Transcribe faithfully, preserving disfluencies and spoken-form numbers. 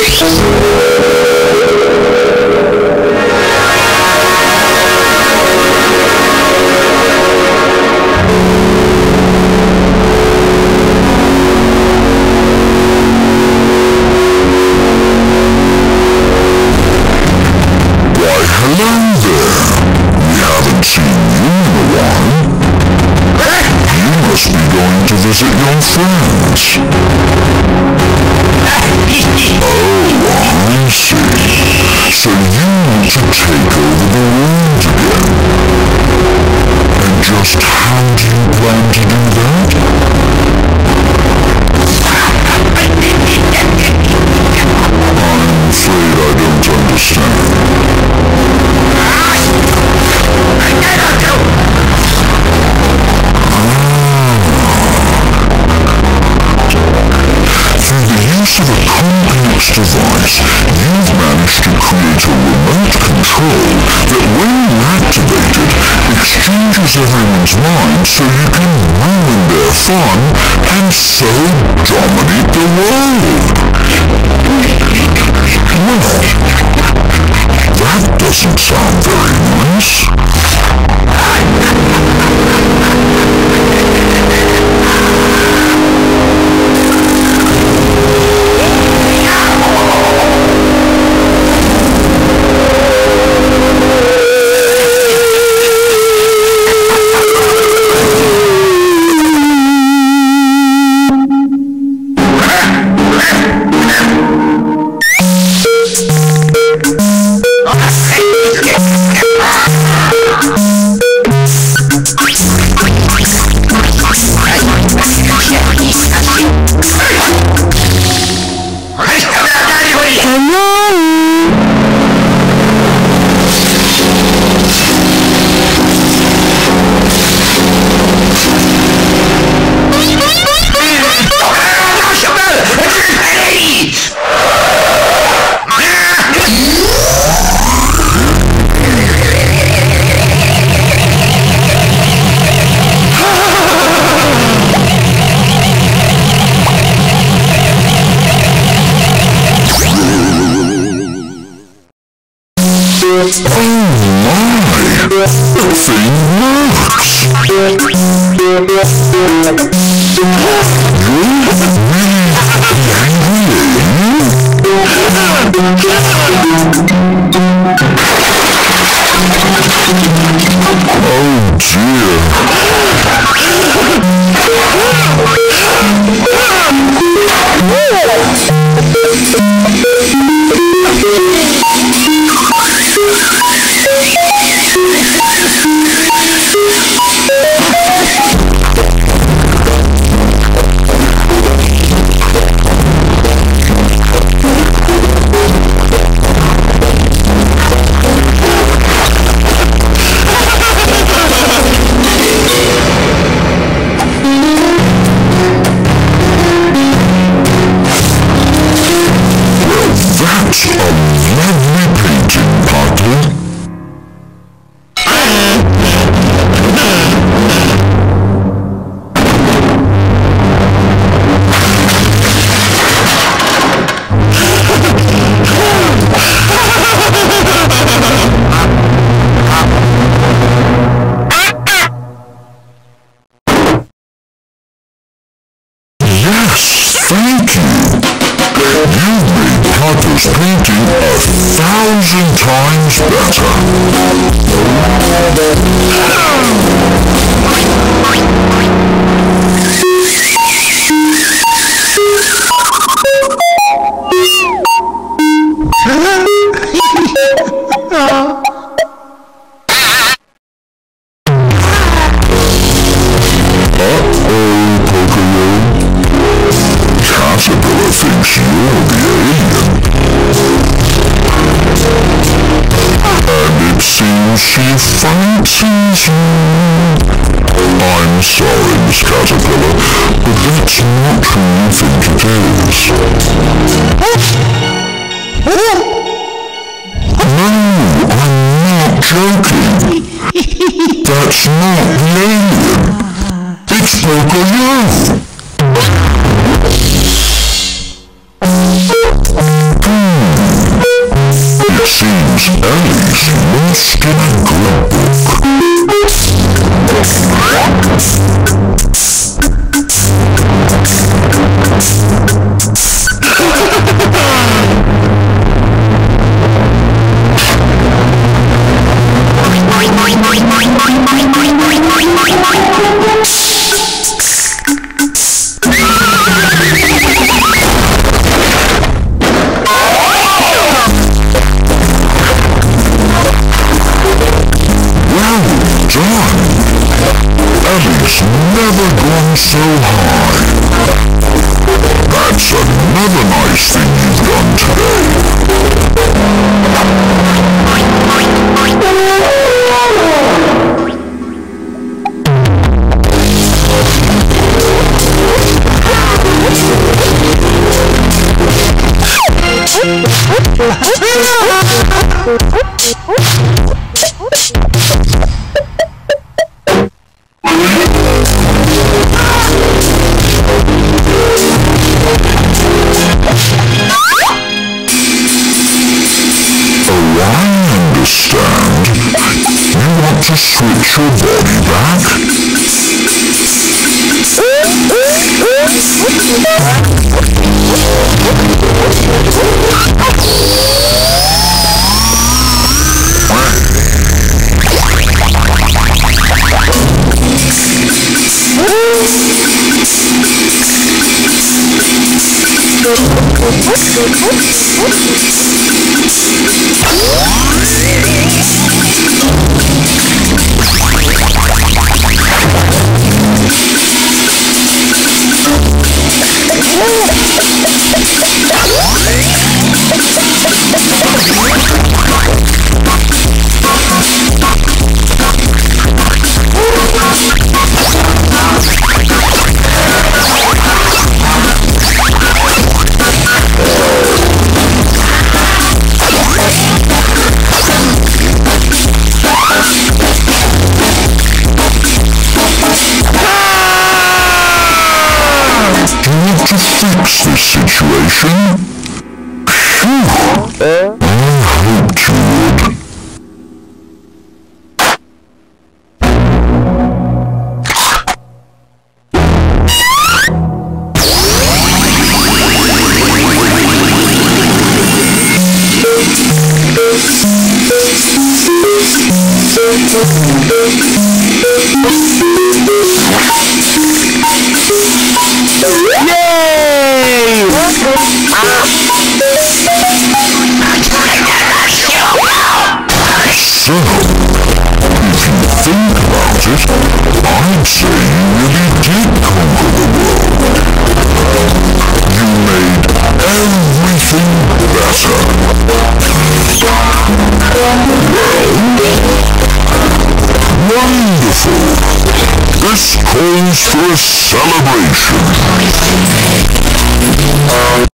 Visit your friends. Oh, I see. So you want to take over the world again. And just how do you plan to do that? I'm afraid I don't understand. Use of a complex device, you've managed to create a remote control that, when activated, exchanges everyone's minds so you can ruin their fun and so dominate the world. Well, that doesn't sound very nice. Thank you. You've made Paco's painting a thousand times better. Thinks you're the alien. And it seems she fancies you. I'm sorry, Miss Caterpillar, but that's not who you think it is. No, I'm not joking. That's not the alien. It's Pocoyo. To switch your body back? To fix this situation? Phew! I hoped you would. So, if you think about it, I'd say you really did conquer the world. You made everything better. Well, wonderful. This calls for a celebration.